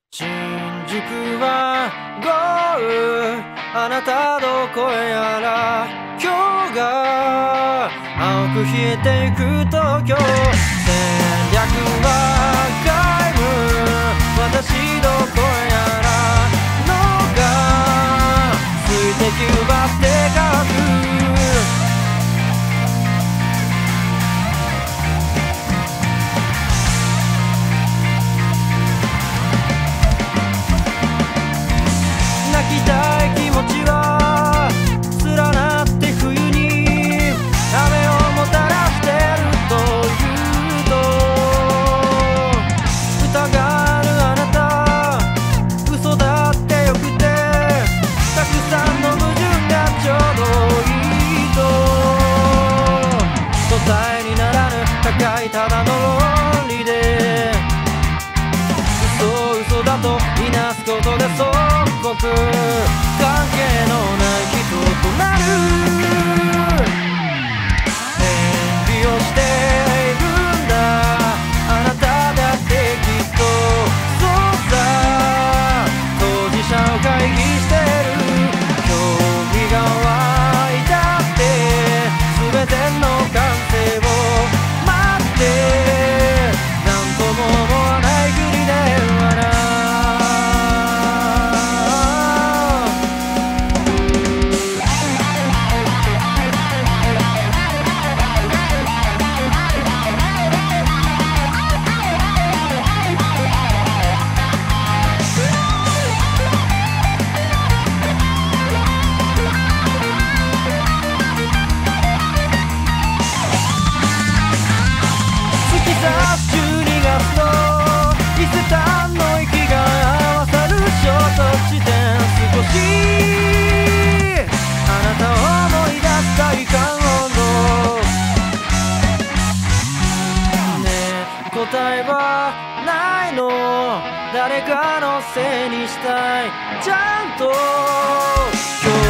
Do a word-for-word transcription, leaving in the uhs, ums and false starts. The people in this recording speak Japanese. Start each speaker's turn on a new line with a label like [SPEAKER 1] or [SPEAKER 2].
[SPEAKER 1] 新宿は豪雨、あなたどこへやら今日が青く冷えてゆく東京、戦略は皆無、私どこへやらのが水滴奪って乾く。泣きたい気持ちは連なって冬に雨をもたらしてるというと、疑うあなた嘘だってよくて、たくさんの矛盾がちょうどいいと、答えにならぬ高いただの論理で嘘嘘だといなすことで即刻関係のない人となる。演技をしているんだあなただってきっと、そうさ当事者を会議してる。興味が湧いたって全ての完成を待って、なんとも思わないふりではな。答えはないの、誰かのせいにしたい、ちゃんと今日